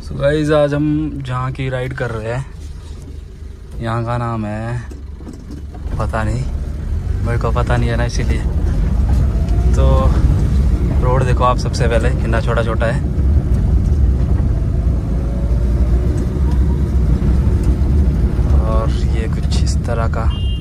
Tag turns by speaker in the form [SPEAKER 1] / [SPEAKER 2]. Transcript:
[SPEAKER 1] तो गाइस आज हम जहाँ की राइड कर रहे हैं यहाँ का नाम है पता नहीं, मेरे को पता नहीं है ना, इसीलिए। तो रोड देखो आप सबसे पहले कितना छोटा छोटा है। और ये कुछ इस तरह का